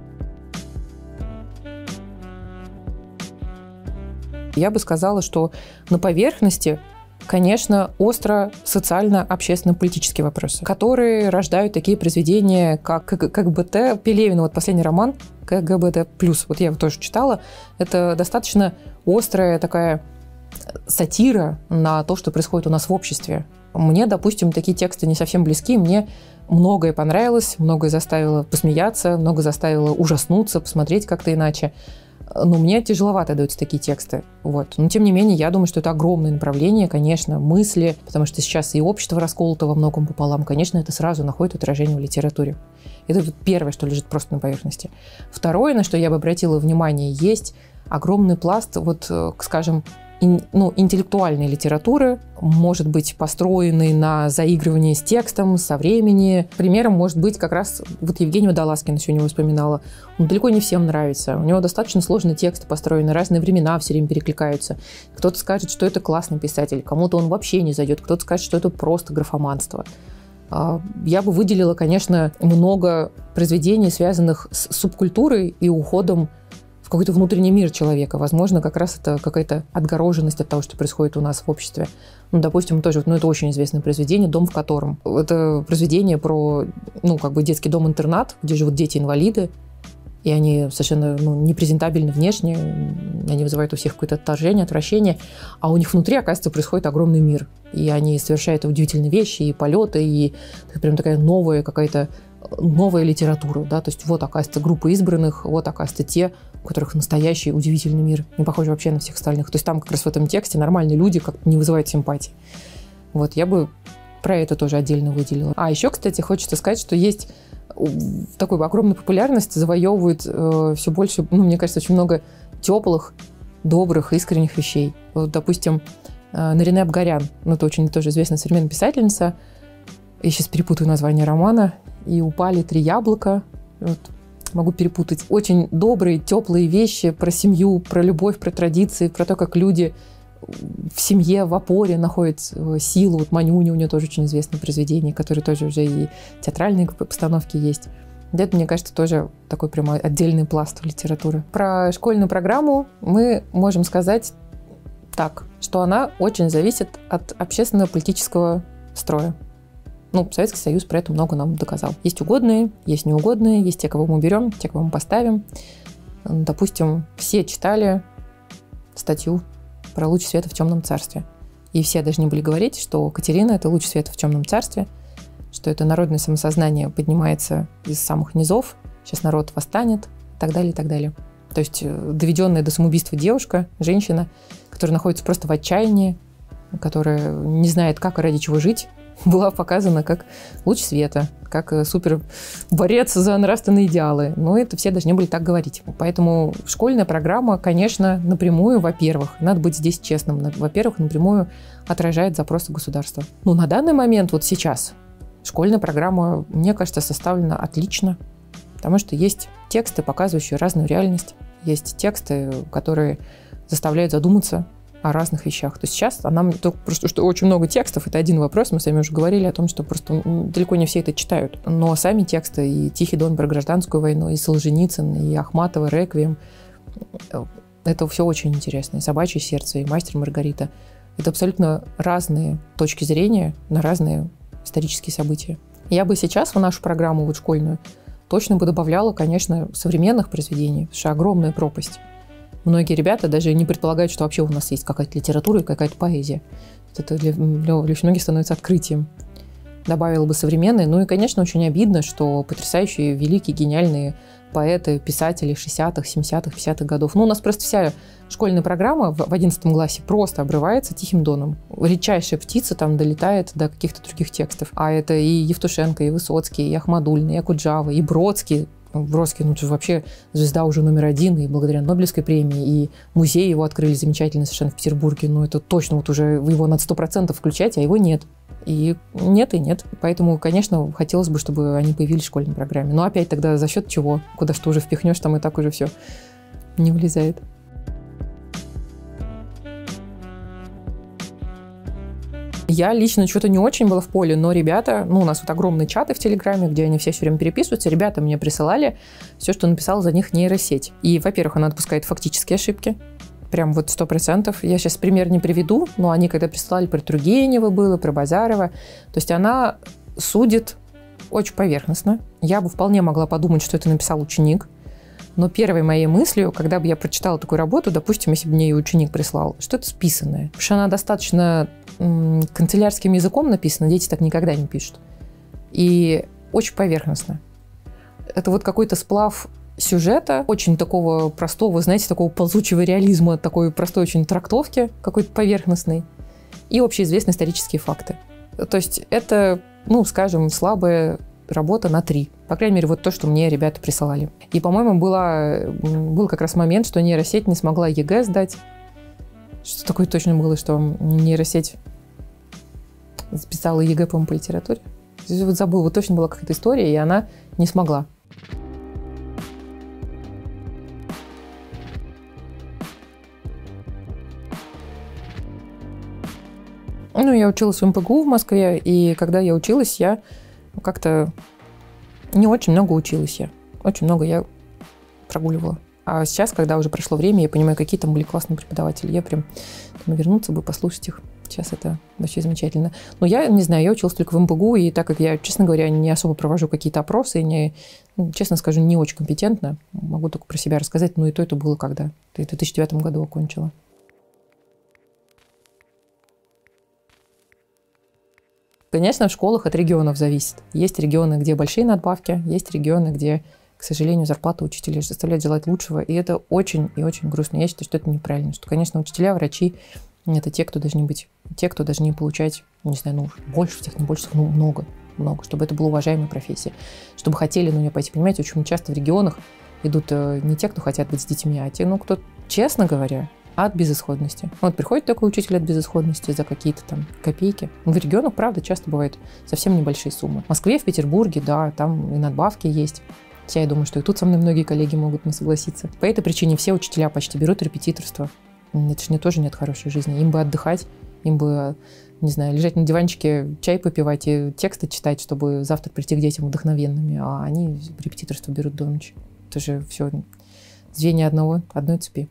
Я бы сказала, что на поверхности, конечно, остро социально-общественно-политические вопросы, которые рождают такие произведения, как КГБТ, Пелевина, вот последний роман КГБТ+, вот я его тоже читала, это достаточно острая такая сатира на то, что происходит у нас в обществе. Мне, допустим, такие тексты не совсем близки, мне многое понравилось, многое заставило посмеяться, многое заставило ужаснуться, посмотреть как-то иначе. Но мне тяжеловато даются такие тексты. Вот. Но, тем не менее, я думаю, что это огромное направление, конечно, мысли, потому что сейчас и общество расколото во многом пополам. Конечно, это сразу находит отражение в литературе. Это первое, что лежит просто на поверхности. Второе, на что я бы обратила внимание, есть огромный пласт, вот, скажем, интеллектуальной литературы, может быть, построенной на заигрывании с текстом, со времени. Примером может быть как раз вот Евгения Водолазкина сегодня вспоминала. Он далеко не всем нравится. У него достаточно сложные тексты построены, разные времена все время перекликаются. Кто-то скажет, что это классный писатель, кому-то он вообще не зайдет, кто-то скажет, что это просто графоманство. Я бы выделила, конечно, много произведений, связанных с субкультурой и уходом в какой-то внутренний мир человека. Возможно, как раз это какая-то отгороженность от того, что происходит у нас в обществе. Допустим, тоже, это очень известное произведение «Дом в котором». Это произведение про, детский дом-интернат, где живут дети-инвалиды, и они совершенно непрезентабельны внешне, они вызывают у всех какое-то отторжение, отвращение, а у них внутри, оказывается, происходит огромный мир. И они совершают удивительные вещи, и полеты, и прям такая новая литература, да, то есть вот, оказывается, группа избранных, вот, оказывается, те, у которых настоящий удивительный мир, не похожий вообще на всех остальных. То есть там как раз в этом тексте нормальные люди как-то не вызывают симпатии. Вот, я бы про это тоже отдельно выделила. А еще, кстати, хочется сказать, что есть такую огромную популярность, завоевывают все больше, мне кажется, очень много теплых, добрых, искренних вещей. Вот, допустим, Нарине Абгарян, это очень тоже известная современная писательница, я сейчас перепутаю название романа, «И упали 3 яблока», вот, могу перепутать. Очень добрые, теплые вещи про семью, про любовь, про традиции, про то, как люди в семье, в опоре находят силу. Вот «Манюня» у нее тоже очень известное произведение, которое тоже уже и театральные постановки есть. Это, мне кажется, тоже такой прямо отдельный пласт литературы. Про школьную программу мы можем сказать так, что она очень зависит от общественно-политического строя. Советский Союз про это много нам доказал. Есть угодные, есть неугодные, есть те, кого мы берем, те, кого мы поставим. Допустим, все читали статью про луч света в темном царстве. И все должны были говорить, что Катерина – это луч света в темном царстве, что это народное самосознание поднимается из самых низов, сейчас народ восстанет и так далее, и так далее. То есть доведенная до самоубийства девушка, женщина, которая находится просто в отчаянии, которая не знает, как и ради чего жить, была показана как луч света, как супер борец за нравственные идеалы. Но это все должны были так говорить. Поэтому школьная программа, конечно, напрямую, во-первых, надо быть здесь честным, во-первых, напрямую отражает запросы государства. На данный момент, вот сейчас, школьная программа, мне кажется, составлена отлично, потому что есть тексты, показывающие разную реальность, есть тексты, которые заставляют задуматься о разных вещах. То есть сейчас просто что очень много текстов, это один вопрос, мы с вами уже говорили о том, что просто далеко не все это читают. Но сами тексты, и «Тихий дон» про гражданскую войну, и Солженицын, и Ахматова, «Реквием», это все очень интересно. И «Собачье сердце», и «Мастер и Маргарита». Это абсолютно разные точки зрения на разные исторические события. Я бы сейчас в нашу программу вот школьную точно бы добавляла, конечно, современных произведений, потому что огромная пропасть. Многие ребята даже не предполагают, что вообще у нас есть какая-то литература и какая-то поэзия. Это для очень многих становится открытием. Добавила бы современные. Ну и, конечно, очень обидно, что потрясающие, великие, гениальные поэты, писатели 60-х, 70-х, 50-х годов. Ну, у нас просто вся школьная программа в 11 классе просто обрывается Тихим Доном. Редчайшая птица там долетает до каких-то других текстов. А это и Евтушенко, и Высоцкий, и Ахмадуллин, и Акуджава, и Бродский. Бродский, ну, вообще звезда уже №1, и благодаря Нобелевской премии, и музей его открыли замечательно совершенно в Петербурге. Ну, это точно вот уже его надо 100% включать, а его нет. И нет, и нет. Поэтому, конечно, хотелось бы, чтобы они появились в школьной программе. Но опять тогда за счет чего? Куда что уже впихнешь, там и так уже все не влезает. Я лично что-то не очень была в поле, но ребята, ну, у нас вот огромные чаты в Телеграме, где они все время переписываются, ребята мне присылали все, что написала за них нейросеть. И, во-первых, она допускает фактические ошибки, прям вот 100%. Я сейчас пример не приведу, но они когда присылали про Тургенева было, про Базарова, то есть она судит очень поверхностно. Я бы вполне могла подумать, что это написал ученик. Но первой моей мыслью, когда бы я прочитала такую работу, допустим, если бы мне ее ученик прислал, что это списанное. Потому что она достаточно канцелярским языком написана, дети так никогда не пишут. И очень поверхностно. Это вот какой-то сплав сюжета, очень такого простого, знаете, такого ползучего реализма, такой простой очень трактовки, какой-то поверхностной, и общеизвестные исторические факты. То есть это, ну, скажем, слабая работа на 3. По крайней мере, вот то, что мне ребята присылали. И, по-моему, был как раз момент, что нейросеть не смогла ЕГЭ сдать. Что такое точно было, что нейросеть записала ЕГЭ, по-моему, по литературе. Вот забыл, вот точно была какая-то история, и она не смогла. Ну, я училась в МПГУ в Москве, и когда я училась, я как-то не очень много училась я. Очень много я прогуливала. А сейчас, когда уже прошло время, я понимаю, какие там были классные преподаватели. Я прям вернуться бы, послушать их. Сейчас это вообще замечательно. Но я не знаю, я училась только в МПГУ, и так как я, честно говоря, не особо провожу какие-то опросы, честно скажу, не очень компетентно. Могу только про себя рассказать, но и то это было когда. Я в 2009 году окончила. Конечно, в школах от регионов зависит. Есть регионы, где большие надбавки, есть регионы, где, к сожалению, зарплата учителей заставляет желать лучшего. И это очень и очень грустно. Я считаю, что это неправильно. Что, конечно, учителя, врачи – это те, кто должны быть, те, кто должны получать, не знаю, ну, больше всех, не больше всех, ну, много, чтобы это была уважаемая профессия. Чтобы хотели на нее пойти. Понимаете, очень часто в регионах идут не те, кто хотят быть с детьми, а те, ну, кто, честно говоря, от безысходности. Вот приходит такой учитель от безысходности за какие-то там копейки. В регионах, правда, часто бывают совсем небольшие суммы. В Москве, в Петербурге, да, там и надбавки есть. Хотя я думаю, что и тут со мной многие коллеги могут не согласиться. По этой причине все учителя почти берут репетиторство. Это же тоже нет хорошей жизни. Им бы отдыхать, им бы, не знаю, лежать на диванчике, чай попивать и тексты читать, чтобы завтра прийти к детям вдохновенными. А они репетиторство берут до ночи. Это же все звенья одной цепи.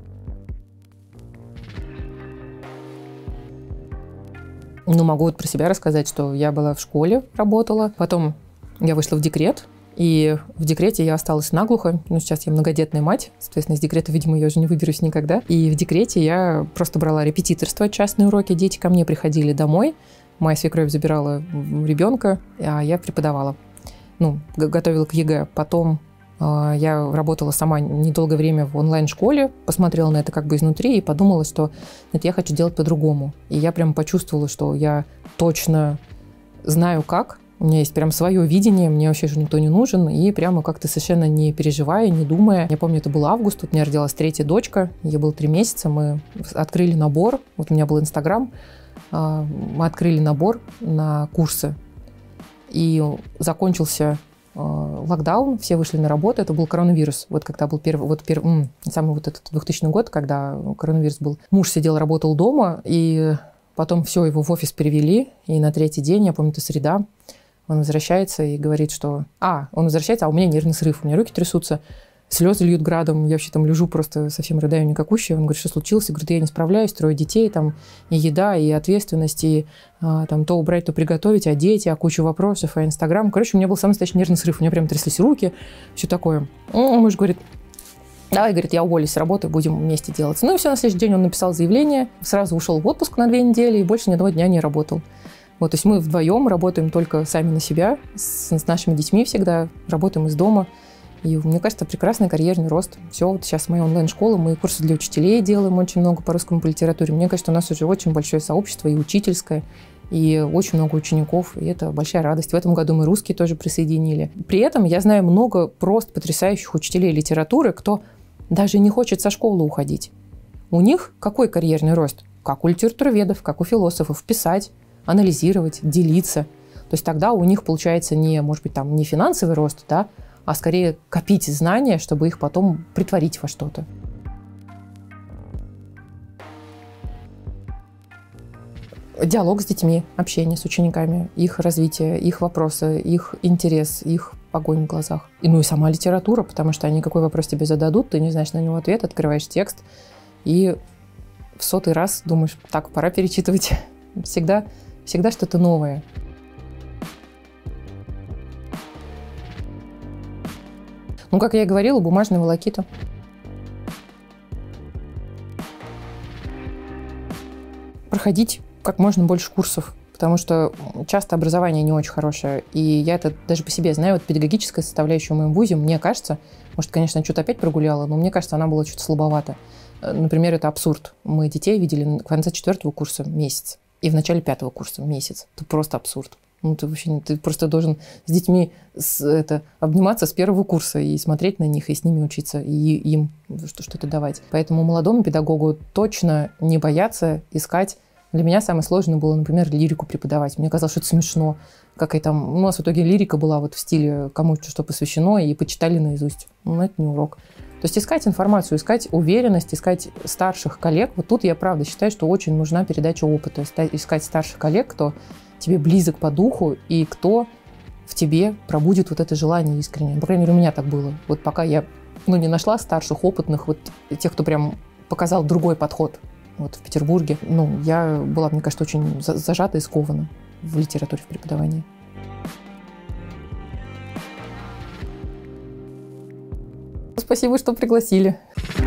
Ну, могу вот про себя рассказать, что я была в школе, работала. Потом я вышла в декрет. И в декрете я осталась наглухо. Ну, сейчас я многодетная мать. Соответственно, из декрета, видимо, я уже не выберусь никогда. И в декрете я просто брала репетиторство, частные уроки. Дети ко мне приходили домой. Моя свекровь забирала ребенка, а я преподавала. Ну, готовила к ЕГЭ. Потом я работала сама недолгое время в онлайн-школе, посмотрела на это как бы изнутри и подумала, что нет, я хочу делать по-другому. И я прям почувствовала, что я точно знаю как. У меня есть прям свое видение, мне вообще же никто не нужен. И прямо как-то совершенно не переживая, не думая. Я помню, это был август, вот у меня родилась 3-я дочка, ей было 3 месяца, мы открыли набор. Вот у меня был Инстаграм, мы открыли набор на курсы. И закончился локдаун, все вышли на работу, это был коронавирус. Вот когда был самый вот этот 2000 год, когда коронавирус был. Муж сидел, работал дома, и потом все, его в офис перевели, и на 3-й день, я помню, это среда, он возвращается и говорит, что... он возвращается, а у меня нервный срыв, у меня руки трясутся. слезы льют градом. Я вообще там лежу, просто совсем рыдаю никакущая. Он говорит, что случилось? Я говорю, да я не справляюсь, трое детей, там и еда, и ответственность, и там то убрать, то приготовить, а дети, а куча вопросов, а Инстаграм. Короче, у меня был самый настоящий нервный срыв. У меня прям тряслись руки, все такое. Муж говорит, давай, говорит, я уволюсь с работы, будем вместе делать. Ну и все, на следующий день он написал заявление, сразу ушел в отпуск на 2 недели и больше ни одного дня не работал. Вот, то есть мы вдвоем работаем только сами на себя, с нашими детьми всегда, работаем из дома. И мне кажется, прекрасный карьерный рост. Все, вот сейчас моя онлайн-школа, мы курсы для учителей делаем очень много по русскому, по литературе. Мне кажется, у нас уже очень большое сообщество и учительское, и очень много учеников, и это большая радость. В этом году мы русские тоже присоединили. При этом я знаю много просто потрясающих учителей литературы, кто даже не хочет со школы уходить. У них какой карьерный рост? Как у литературоведов, как у философов. Писать, анализировать, делиться. То есть тогда у них получается не, может быть, там, не финансовый рост, да, а скорее копить знания, чтобы их потом притворить во что-то. Диалог с детьми, общение с учениками, их развитие, их вопросы, их интерес, их огонь в глазах. Ну и сама литература, потому что они какой вопрос тебе зададут, ты не знаешь на него ответ, открываешь текст и в 100-й раз думаешь, так, пора перечитывать. Всегда что-то новое. Ну, как я и говорила, бумажная волокита. Проходить как можно больше курсов, потому что часто образование не очень хорошее. И я это даже по себе знаю. Вот педагогическая составляющая в моем вузе, мне кажется, может, конечно, что-то опять прогуляла, но мне кажется, она была чуть слабовата. Например, это абсурд. Мы детей видели в конце 4-го курса месяц и в начале 5-го курса месяц. Это просто абсурд. Ну, ты просто должен с детьми обниматься с 1-го курса и смотреть на них, и с ними учиться, и им что-то давать. Поэтому молодому педагогу точно не бояться искать. Для меня самое сложное было, например, лирику преподавать. Мне казалось, что это смешно. Какая там... У нас в итоге лирика была вот в стиле кому что посвящено, и почитали наизусть. Ну, это не урок. То есть искать информацию, искать уверенность, искать старших коллег. Вот тут я правда считаю, что очень нужна передача опыта. Искать старших коллег, кто тебе близок по духу, и кто в тебе пробудит вот это желание искреннее. По крайней мере, у меня так было. Вот пока я не нашла старших, опытных, вот тех, кто прям показал другой подход вот в Петербурге. Я была, мне кажется, очень зажата и скована в литературе, в преподавании. Спасибо, что пригласили.